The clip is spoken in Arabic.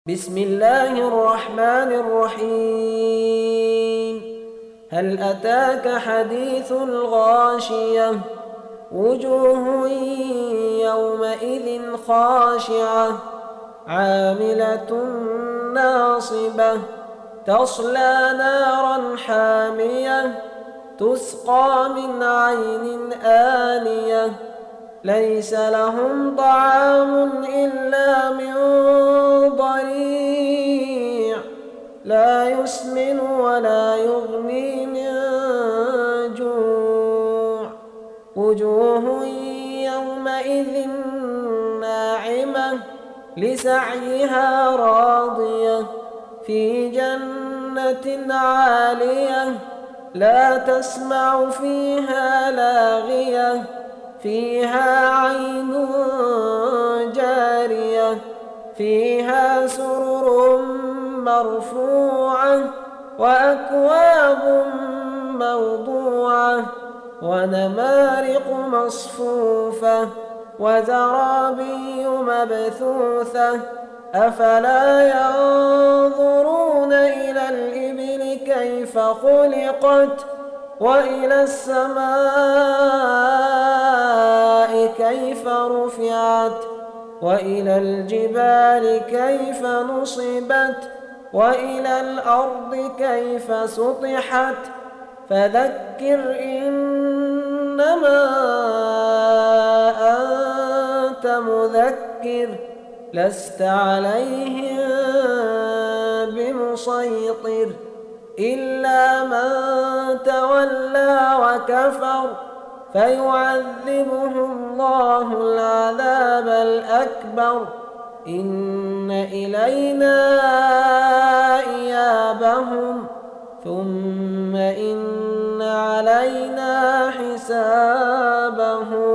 بسم الله الرحمن الرحيم. هل أتاك حديث الغاشية؟ وجوه يومئذ خاشعة عاملة ناصبة تصلى نارا حامية تسقى من عين آنية ليس لهم طعام إلا من ضريع لا يسمن ولا يغني من جوع وجوه يومئذ ناعمة لسعيها راضية في جنة عالية لا تسمع فيها لاغية فيها عين جارية فيها سرر مرفوعة وأكواب موضوعة ونمارق مصفوفة وزرابي مبثوثة أفلا ينظرون إلى الإبل كيف خلقت وإلى السماء كيف رفعت وإلى الجبال كيف نصبت وإلى الأرض كيف سطحت فذكر إنما أنت مذكر لست عليهم بمسيطر إلا من تولى وكفر فيعذبه الله العذاب الأكبر إن إلينا إيابهم ثم إن علينا حسابهم.